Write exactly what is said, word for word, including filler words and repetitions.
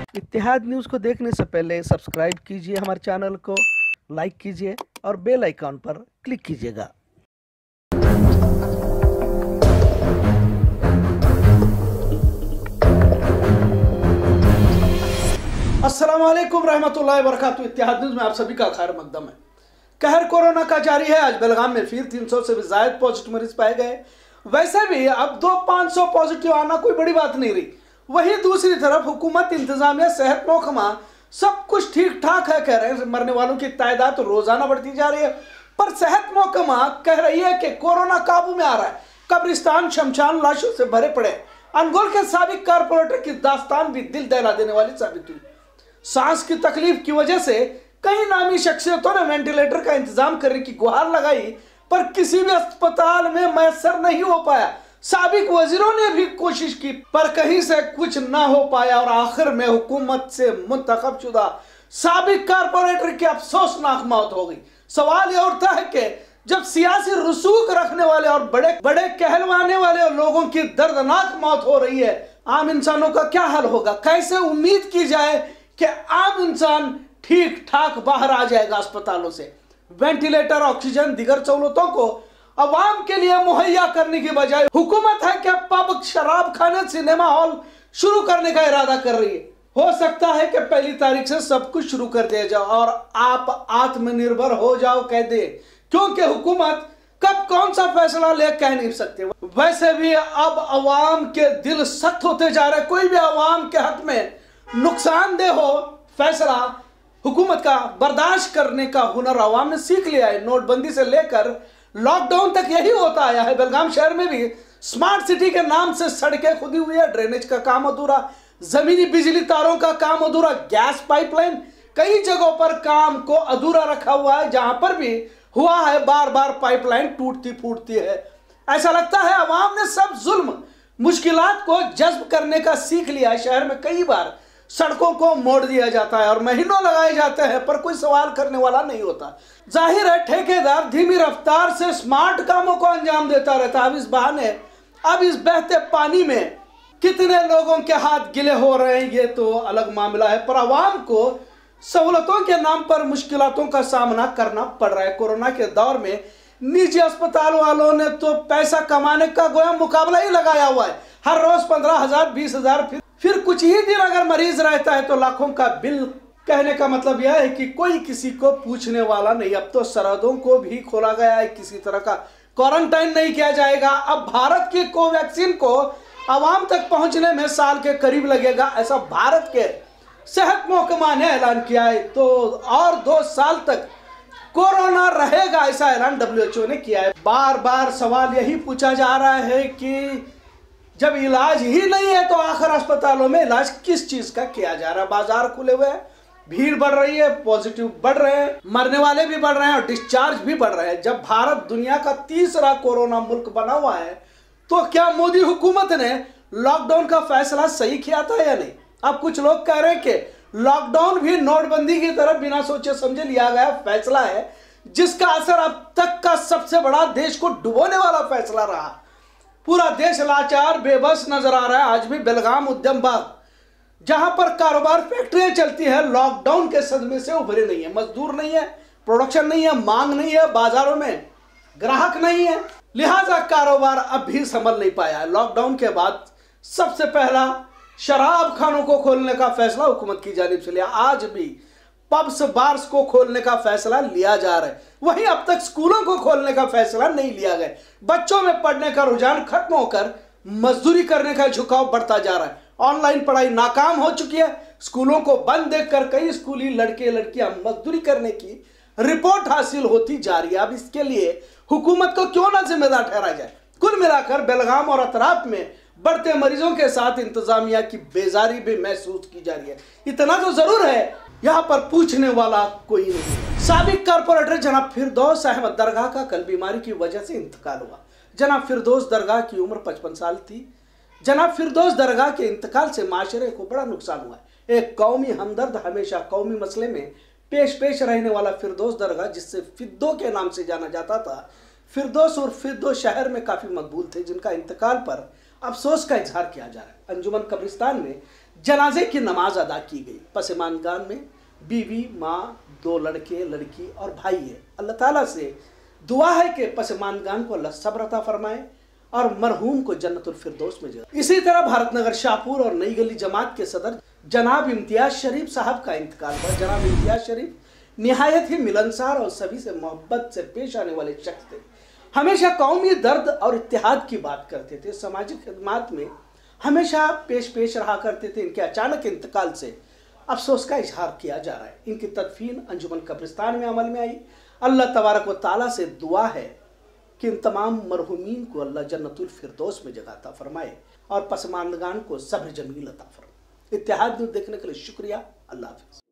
इत्तेहाद news को देखने से पहले सब्सक्राइब कीजिए हमारे चैनल को, लाइक कीजिए और बेल आइकॉन पर क्लिक कीजिएगा। अस्सलाम वालेकुम रहमतुल्लाहि व बरकातुहू। इत्तेहाद न्यूज़ में आप सभी का खैर मकदम है। कहर कोरोना का जारी है। आज बेलगाम में फिर तीन सौ से भी ज्यादा पॉजिटिव मरीज पाए गए। वैसे भी अब दो पाँच सौ पॉजिटिव आना कोई बड़ी बात नहीं रही। वहीं दूसरी तरफ हुकूमत, इंतजामिया, सेहत महकमा सब कुछ ठीक ठाक है कह रहे हैं। मरने वालों की तादाद तो रोजाना बढ़ती जा रही है, पर सेहत महकमा कह रही है कि कोरोना काबू में आ रहा है। कब्रिस्तान शमशान लाशों से भरे पड़े। अनगोल के साबिक कारपोरेटर की दास्तान भी दिल दहला देने वाली साबित हुई। सांस की तकलीफ की वजह से कई नामी शख्सियतों ने वेंटिलेटर का इंतजाम करने की गुहार लगाई, पर किसी भी अस्पताल में मैसर नहीं हो पाया। साबिक वजीरों ने भी कोशिश की, पर कहीं से कुछ ना हो पाया और आखिर में हुकूमत से मुंतखब शुदा साबिक कारपोरेटर की अफसोसनाक मौत हो गई। सवाल यह उठता है कि जब सियासी रसूख रखने वाले और बड़े बड़े कहलवाने वाले लोगों की दर्दनाक मौत हो रही है, आम इंसानों का क्या हाल होगा? कैसे उम्मीद की जाए कि आम इंसान ठीक ठाक बाहर आ जाएगा अस्पतालों से? वेंटिलेटर, ऑक्सीजन, दीगर सहूलतों को अवाम के लिए मुहैया करने की बजाय हुकूमत है कि पब, शराब खाने, सिनेमा हॉल शुरू करने का इरादा कर रही है। हो सकता है कि पहली तारीख से सब कुछ शुरू कर दिया जाए और आप आत्मनिर्भर हो जाओ कह दे, क्योंकि हुकूमत कब कौन सा फैसला ले कह नहीं सकते। वैसे भी अब अवाम के दिल सख्त होते जा रहे। कोई भी अवाम के हक में नुकसानदेह हो फैसला हुकूमत का बर्दाश्त करने का हुनर अवाम ने सीख लिया है। नोटबंदी से लेकर लॉकडाउन तक यही होता आया है। बेलगाम शहर में भी स्मार्ट सिटी के नाम से सड़कें खुदी हुई है, ड्रेनेज का काम अधूरा, जमीनी बिजली तारों का काम अधूरा, गैस पाइपलाइन कई जगहों पर काम को अधूरा रखा हुआ है। जहां पर भी हुआ है बार बार पाइपलाइन टूटती फूटती है। ऐसा लगता है अवाम ने सब जुल्म मुश्किलात को जज्ब करने का सीख लिया है। शहर में कई बार सड़कों को मोड़ दिया जाता है और महीनों लगाए जाते हैं, पर कोई सवाल करने वाला नहीं होता। जाहिर है ठेकेदार धीमी रफ्तार से स्मार्ट कामों को अंजाम देता रहता है। अब इस बहाने अब इस बहते पानी में कितने लोगों के हाथ गिले हो रहे हैं ये तो अलग मामला है, पर आवाम को सहूलतों के नाम पर मुश्किलातों का सामना करना पड़ रहा है। कोरोना के दौर में निजी अस्पताल वालों ने तो पैसा कमाने का गोया मुकाबला ही लगाया हुआ है। हर रोज पंद्रह हजार बीस हजार फिर फिर कुछ ही दिन अगर मरीज रहता है तो लाखों का बिल। कहने का मतलब यह है कि कोई किसी को पूछने वाला नहीं। अब तो सरहदों को भी खोला गया है, किसी तरह का क्वारंटाइन नहीं किया जाएगा। अब भारत की कोवैक्सीन को आवाम तक पहुंचने में साल के करीब लगेगा, ऐसा भारत के सेहत महकमा ने ऐलान किया है। तो और दो साल तक कोरोना रहेगा, ऐसा ऐलान डब्ल्यू एच ओ ने किया है। बार बार सवाल यही पूछा जा रहा है कि जब इलाज ही नहीं है तो आखिर अस्पतालों में इलाज किस चीज का किया जा रहा है? बाजार खुले हुए हैं, भीड़ बढ़ रही है, पॉजिटिव बढ़ रहे हैं, मरने वाले भी बढ़ रहे हैं और डिस्चार्ज भी बढ़ रहे हैं। जब भारत दुनिया का तीसरा कोरोना मुल्क बना हुआ है तो क्या मोदी हुकूमत ने लॉकडाउन का फैसला सही किया था या नहीं? अब कुछ लोग कह रहे हैं कि लॉकडाउन भी नोटबंदी की तरफ बिना सोचे समझे लिया गया फैसला है, जिसका असर अब तक का सबसे बड़ा देश को डुबोने वाला फैसला रहा। पूरा देश लाचार बेबस नजर आ रहा है। आज भी बेलगाम उद्यम बाग, जहां पर कारोबार फैक्ट्रियां चलती है, लॉकडाउन के सदमे से उभरे नहीं है। मजदूर नहीं है, प्रोडक्शन नहीं है, मांग नहीं है, बाजारों में ग्राहक नहीं है, लिहाजा कारोबार अब भी संभल नहीं पाया है। लॉकडाउन के बाद सबसे पहला शराब खानों को खोलने का फैसला हुकूमत की जानिब से लिया। आज भी पब्स, बार्स को खोलने का फैसला लिया जा रहा है। वहीं अब तक स्कूलों को खोलने का फैसला नहीं लिया गया। बच्चों में पढ़ने का रुझान खत्म होकर मजदूरी करने का झुकाव बढ़ता जा रहा है। ऑनलाइन पढ़ाई नाकाम हो चुकी है। स्कूलों को बंद देखकर कई स्कूली लड़के लड़कियां मजदूरी करने की रिपोर्ट हासिल होती जा रही है। अब इसके लिए हुकूमत को क्यों ना जिम्मेदार ठहराया जाए? कुल मिलाकर बेलगाम और अतराफ में बढ़ते मरीजों के साथ इंतजामिया की बेजारी भी महसूस की जा रही है। इतना तो जरूर है, यहाँ पर पूछने वाला कोई नहीं। साबिक कारपोरेटर जनाब फिरदौस अहमद दरगाह का कल बीमारी की वजह से इंतकाल हुआ। जनाब फिरदौस दरगाह की उम्र पचपन साल थी। जनाब फिरदौस दरगाह के इंतकाल से माशरे को बड़ा नुकसान हुआ है। एक कौमी हमदर्द, हमेशा कौमी मसले में पेश पेश रहने वाला फिरदौस दरगाह, जिससे फिद्दो के नाम से जाना जाता था, फिरदौस और फिद्दो शहर में काफी मकबूल थे, जिनका इंतकाल पर अफसोस का इजहार किया जा रहा है। अंजुमन कब्रिस्तान में जनाजे की नमाज अदा की गई। पसमानगान में बीवी, माँ, दो लड़के, लड़की और भाई है। अल्लाह ताला से दुआ है कि पसमानगान को अल्लाह सब्र अता फरमाए और मरहूम को जन्नतुल फिरदौस में जगह। इसी तरह भारतनगर शाहपुर और नई गली जमात के सदर जनाब इम्तियाज शरीफ साहब का इंतकाल हुआ। जनाब इम्तियाज शरीफ निहायत ही मिलनसार और सभी से मोहब्बत से पेश आने वाले शख्स थे। हमेशा कौमी दर्द और इत्तेहाद की बात करते थे, सामाजिक खिदमात में हमेशा पेश पेश रहा करते थे। इनके अचानक इंतकाल से अफसोस का इजहार किया जा रहा है। इनकी तदफीन अंजुमन कब्रिस्तान में अमल में आई। अल्लाह तबारक व तआला से दुआ है कि इन तमाम मरहूमीन को अल्लाह जन्नतुल फिरदौस में जगह अता फरमाए और पसमानदगान को सब्र जमील अता फरमाए। इत्तेहाद न्यूज़ देखने के लिए शुक्रिया। अल्लाह हाफ़िज़।